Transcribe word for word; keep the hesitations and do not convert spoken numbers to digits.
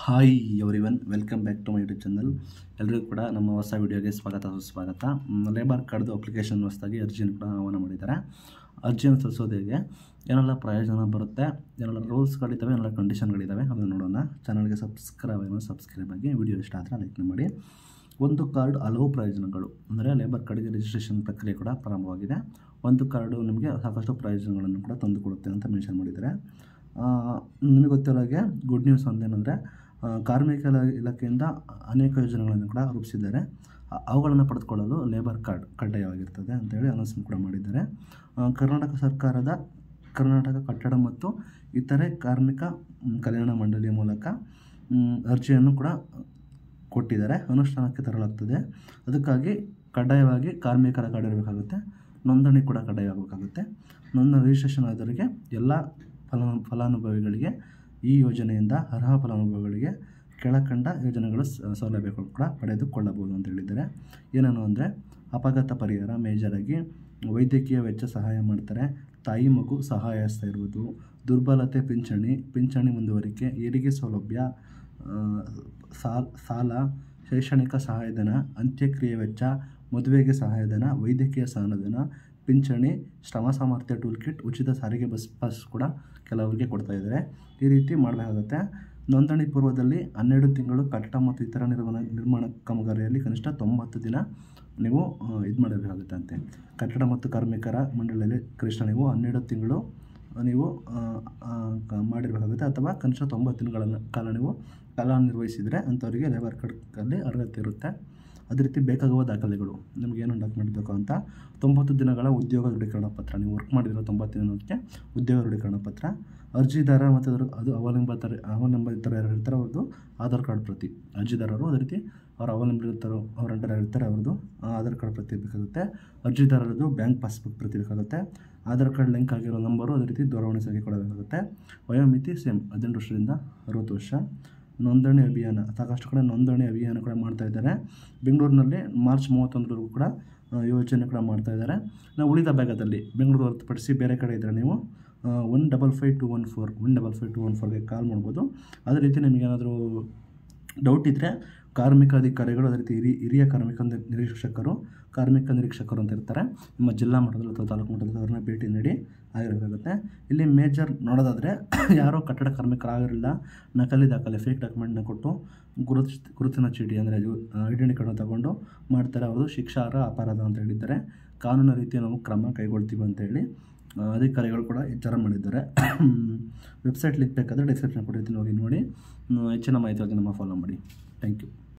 Hi everyone, welcome back to my YouTube channel. ಎಲ್ಲರಿಗೂ ಕೂಡ ನಮ್ಮ ಹೊಸ ವಿಡಿಯೋಗೆ ಸ್ವಾಗತ ಸುಸ್ವಾಗತ. ಲೇಬರ್ ಕಾರ್ಡ್ದು ಅಪ್ಲಿಕೇಶನ್ ಹೊಸದಾಗಿ ಅರ್ಜಿಯನ್ನು ಕೂಡ ಆಹ್ವಾನ ಮಾಡಿದ್ದಾರೆ. ಅರ್ಜಿಯನ್ನು ಸಲ್ಲಿಸೋದು ಹೇಗೆ, ಏನೆಲ್ಲ ಪ್ರಯೋಜನ ಬರುತ್ತೆ, ಏನೆಲ್ಲ ರೂಲ್ಸ್ಗಳಿದ್ದಾವೆ, ಏನೆಲ್ಲ ಕಂಡೀಷನ್ಗಳಿದ್ದಾವೆ ಅದನ್ನು ನೋಡೋಣ. ಚಾನಲ್ಗೆ ಸಬ್ಸ್ಕ್ರೈಬ್ ಆಗಿ ಸಬ್ಸ್ಕ್ರೈಬ್ ಆಗಿ ವಿಡಿಯೋ ಇಷ್ಟ ಆದರೆ ಲೈಕ್ ಮಾಡಿ. ಒಂದು ಕಾರ್ಡ್ ಹಲವು ಪ್ರಯೋಜನಗಳು ಅಂದರೆ ಲೇಬರ್ ಕಾರ್ಡ್ಗೆ ರಿಜಿಸ್ಟ್ರೇಷನ್ ಪ್ರಕ್ರಿಯೆ ಕೂಡ ಪ್ರಾರಂಭವಾಗಿದೆ. ಒಂದು ಕಾರ್ಡು ನಿಮಗೆ ಸಾಕಷ್ಟು ಪ್ರಯೋಜನಗಳನ್ನು ಕೂಡ ತಂದುಕೊಡುತ್ತೆ ಅಂತ ಮೆನ್ಷನ್ ಮಾಡಿದ್ದಾರೆ. ನಿಮಗೆ ಗೊತ್ತಿರೋ ಹಾಗೆ ಗುಡ್ ನ್ಯೂಸ್ ಒಂದೇನೆಂದರೆ ಕಾರ್ಮಿಕ ಇಲಾಖೆಯಿಂದ ಅನೇಕ ಯೋಜನೆಗಳನ್ನು ಕೂಡ ರೂಪಿಸಿದ್ದಾರೆ. ಅವುಗಳನ್ನು ಪಡೆದುಕೊಳ್ಳಲು ಲೇಬರ್ ಕಾರ್ಡ್ ಕಡ್ಡಾಯವಾಗಿರ್ತದೆ ಅಂತೇಳಿ ಅನೌನ್ಸ್ಮೆಂಟ್ ಕೂಡ ಮಾಡಿದ್ದಾರೆ. ಕರ್ನಾಟಕ ಸರ್ಕಾರದ ಕರ್ನಾಟಕ ಕಟ್ಟಡ ಮತ್ತು ಇತರೆ ಕಾರ್ಮಿಕ ಕಲ್ಯಾಣ ಮಂಡಳಿಯ ಮೂಲಕ ಅರ್ಜಿಯನ್ನು ಕೂಡ ಕೊಟ್ಟಿದ್ದಾರೆ, ಅನುಷ್ಠಾನಕ್ಕೆ ತರಲಾಗ್ತದೆ. ಅದಕ್ಕಾಗಿ ಕಡ್ಡಾಯವಾಗಿ ಕಾರ್ಮಿಕರ ಕಾರ್ಡ್ ಇರಬೇಕಾಗುತ್ತೆ, ನೋಂದಣಿ ಕೂಡ ಕಡ್ಡಾಯವಾಗಬೇಕಾಗುತ್ತೆ. ನೋಂದಣಿ ರಿಜಿಸ್ಟ್ರೇಷನ್ ಆದವರಿಗೆ ಎಲ್ಲ ಫಲ ಫಲಾನುಭವಿಗಳಿಗೆ ಈ ಯೋಜನೆಯಿಂದ ಅರ್ಹ ಫಲಾನುಭವಿಗಳಿಗೆ ಕೆಳಕಂಡ ಯೋಜನೆಗಳು ಸೌಲಭ್ಯಗಳು ಕೂಡ ಪಡೆದುಕೊಳ್ಳಬಹುದು ಅಂತ ಹೇಳಿದ್ದಾರೆ. ಏನೇನು ಅಂದರೆ ಅಪಘಾತ ಪರಿಹಾರ, ಮೇಜರಾಗಿ ವೈದ್ಯಕೀಯ ವೆಚ್ಚ ಸಹಾಯ ಮಾಡ್ತಾರೆ, ತಾಯಿ ಮಗು ಸಹಾಯಸ್ತ ಇರುವುದು, ದುರ್ಬಲತೆ ಪಿಂಚಣಿ, ಪಿಂಚಣಿ ಮುಂದುವರಿಕೆ, ಹೆರಿಗೆ ಸೌಲಭ್ಯ, ಸಾಲ, ಶೈಕ್ಷಣಿಕ ಸಹಾಯಧನ, ಅಂತ್ಯಕ್ರಿಯೆ ವೆಚ್ಚ, ಮದುವೆಗೆ ಸಹಾಯಧನ, ವೈದ್ಯಕೀಯ ಸಹಾಯಧನ, ಪಿಂಚಣಿ, ಶ್ರಮ ಸಾಮರ್ಥ್ಯ ಟೂಲ್ ಕಿಟ್, ಉಚಿತ ಸಾರಿಗೆ ಬಸ್ ಪಾಸ್ ಕೂಡ ಕೆಲವರಿಗೆ ಕೊಡ್ತಾ ಇದ್ದಾರೆ. ಈ ರೀತಿ ಮಾಡಬೇಕಾಗುತ್ತೆ. ನೋಂದಣಿ ಪೂರ್ವದಲ್ಲಿ ಹನ್ನೆರಡು ತಿಂಗಳು ಕಟ್ಟಡ ಮತ್ತು ಇತರ ನಿರ್ಮಾಣ ನಿರ್ಮಾಣ ಕಾಮಗಾರಿಯಲ್ಲಿ ಕನಿಷ್ಠ ತೊಂಬತ್ತು ದಿನ ನೀವು ಇದು ಮಾಡಬೇಕಾಗುತ್ತೆ ಅಂತೆ. ಕಟ್ಟಡ ಮತ್ತು ಕಾರ್ಮಿಕರ ಮಂಡಳಿಯಲ್ಲಿ ಕನಿಷ್ಠ ನೀವು ಹನ್ನೆರಡು ತಿಂಗಳು ನೀವು ಮಾಡಿರಬೇಕಾಗುತ್ತೆ ಅಥವಾ ಕನಿಷ್ಠ ತೊಂಬತ್ತು ದಿನಗಳ ಕಾಲ ನೀವು ಕಾಲ ನಿರ್ವಹಿಸಿದರೆ ಅಂಥವರಿಗೆ ಲೇಬರ್ ಕಾರ್ಡ್ನಲ್ಲಿ ಅರ್ಹತೆ ಇರುತ್ತೆ. ಅದೇ ರೀತಿ ಬೇಕಾಗುವ ದಾಖಲೆಗಳು, ನಿಮ್ಗೆ ಏನು ಡಾಕ್ಯುಮೆಂಟ್ ಬೇಕು ಅಂತ, ತೊಂಬತ್ತು ದಿನಗಳ ಉದ್ಯೋಗ ದೃಢೀಕರಣ ಪತ್ರ, ನೀವು ವರ್ಕ್ ಮಾಡಿರೋ ತೊಂಬತ್ತು ದಿನಕ್ಕೆ ಉದ್ಯೋಗ ದೃಢೀಕರಣ ಪತ್ರ, ಅರ್ಜಿದಾರ ಮತ್ತು ಅದರ ಅದು ಅವಲಂಬಿತರ ಅವಲಂಬಿತರು ಯಾರು ಇರ್ತಾರೆ ಅವ್ರದ್ದು ಆಧಾರ್ ಕಾರ್ಡ್ ಪ್ರತಿ, ಅರ್ಜಿದಾರರು ಅದೇ ರೀತಿ ಅವರ ಅವಲಂಬಿತರು ಅವ್ರ ಅಂಡರ್ ಇರ್ತಾರೆ ಅವ್ರದ್ದು ಆಧಾರ್ ಕಾರ್ಡ್ ಪ್ರತಿ ಬೇಕಾಗುತ್ತೆ. ಅರ್ಜಿದಾರರದ್ದು ಬ್ಯಾಂಕ್ ಪಾಸ್ಬುಕ್ ಪ್ರತಿ ಬೇಕಾಗುತ್ತೆ. ಆಧಾರ್ ಕಾರ್ಡ್ ಲಿಂಕ್ ಆಗಿರೋ ನಂಬರು ಅದೇ ರೀತಿ ದೂರವಾಣಿ ಸಂಖ್ಯೆ ಕೊಡಬೇಕಾಗುತ್ತೆ. ವಯೋಮಿತಿ ಸೇಮ್ ಹದಿನೆಂಟು ವರ್ಷದಿಂದ ಅರವತ್ತು ವರ್ಷ. ನೋಂದಣಿ ಅಭಿಯಾನ, ಸಾಕಷ್ಟು ಕಡೆ ನೋಂದಣಿ ಅಭಿಯಾನ ಕೂಡ ಮಾಡ್ತಾ ಇದ್ದಾರೆ. ಬೆಂಗಳೂರಿನಲ್ಲಿ ಮಾರ್ಚ್ ಮೂವತ್ತೊಂದರವರೆಗೂ ಕೂಡ ಯೋಜನೆ ಕೂಡ ಮಾಡ್ತಾ ಇದ್ದಾರೆ. ನಾವು ಉಳಿದ ಭಾಗದಲ್ಲಿ ಬೆಂಗಳೂರು ಹೊರತುಪಡಿಸಿ ಬೇರೆ ಕಡೆ ಇದ್ದರೆ ನೀವು one double five two one four one double five two one ಫೋರ್ಗೆ ಕಾಲ್ ಮಾಡ್ಬೋದು. ಅದೇ ರೀತಿ ನಿಮಗೇನಾದರೂ ಡೌಟ್ ಇದ್ದರೆ ಕಾರ್ಮಿಕ ಅಧಿಕಾರಿಗಳು ಅದೇ ರೀತಿ ಹಿರಿಯ ಹಿರಿಯ ಕಾರ್ಮಿಕ ನಿರೀಕ್ಷಕರು ಕಾರ್ಮಿಕ ನಿರೀಕ್ಷಕರು ಅಂತ ಇರ್ತಾರೆ ನಿಮ್ಮ ಜಿಲ್ಲಾ ಮಟ್ಟದಲ್ಲಿ ಅಥವಾ ತಾಲೂಕು ಮಟ್ಟದಲ್ಲಿ, ಅವ್ರನ್ನ ಭೇಟಿ ನೀಡಿ ಆಗಿರಬೇಕಾಗುತ್ತೆ. ಇಲ್ಲಿ ಮೇಜರ್ ನೋಡೋದಾದರೆ ಯಾರೋ ಕಟ್ಟಡ ಕಾರ್ಮಿಕರಾಗಿರಲಿಲ್ಲ, ನಕಲಿ ದಾಖಲೆ ಫೇಕ್ ಡಾಕ್ಯುಮೆಂಟ್ನ ಕೊಟ್ಟು ಗುರುತು ಗುರುತಿನ ಚೀಟಿ ಅಂದರೆ ಐಡೆಂಟಿ ಕಾರ್ಡನ್ನು ತಗೊಂಡು ಮಾಡ್ತಾರೆ, ಅವರು ಶಿಕ್ಷಾರ್ಹ ಅಪರಾಧ ಅಂತ ಹೇಳಿದ್ದಾರೆ. ಕಾನೂನು ರೀತಿ ನಾವು ಕ್ರಮ ಕೈಗೊಳ್ತೀವಿ ಅಂತೇಳಿ ಅಧಿಕಾರಿಗಳು ಕೂಡ ಎಚ್ಚರ ಮಾಡಿದ್ದಾರೆ. ವೆಬ್ಸೈಟ್ ಲಿಂಕ್ ಬೇಕಾದರೆ ಡಿಸ್ಕ್ರಿಪ್ಷನ್ ಕೊಟ್ಟಿರ್ತೀನಿ, ಹೋಗಿ ನೋಡಿ. ಹೆಚ್ಚಿನ ಮಾಹಿತಿಗಾಗಿ ನಮ್ಮ ಫಾಲೋ ಮಾಡಿ. Thank you.